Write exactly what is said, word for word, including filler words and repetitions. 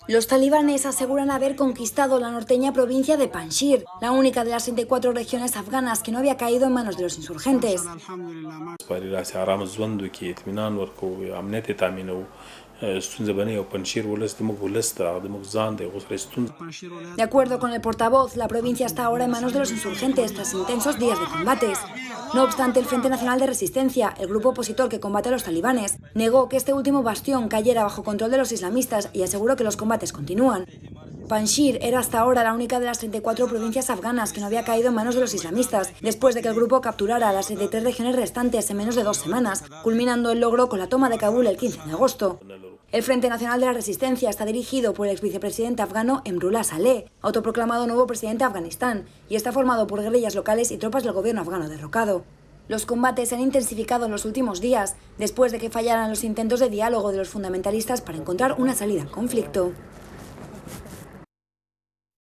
Los talibanes aseguran haber conquistado la norteña provincia de Panjshir, la única de las treinta y cuatro regiones afganas que no había caído en manos de los insurgentes. De acuerdo con el portavoz, la provincia está ahora en manos de los insurgentes tras intensos días de combates. No obstante, el Frente Nacional de Resistencia, el grupo opositor que combate a los talibanes, negó que este último bastión cayera bajo control de los islamistas y aseguró que los combates continúan. Panjshir era hasta ahora la única de las treinta y cuatro provincias afganas que no había caído en manos de los islamistas, después de que el grupo capturara las treinta y tres regiones restantes en menos de dos semanas, culminando el logro con la toma de Kabul el quince de agosto. El Frente Nacional de la Resistencia está dirigido por el ex vicepresidente afgano Emrullah Saleh, autoproclamado nuevo presidente de Afganistán, y está formado por guerrillas locales y tropas del gobierno afgano derrocado. Los combates se han intensificado en los últimos días, después de que fallaran los intentos de diálogo de los fundamentalistas para encontrar una salida al conflicto.